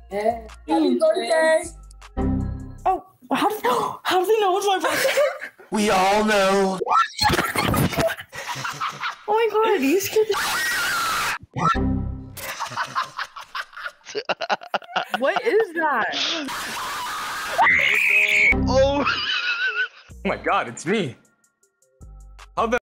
Happy birthday. Oh, how do they know it's my birthday? We all know. Oh my god, you scared What is that? Oh. Oh my god, it's me. How the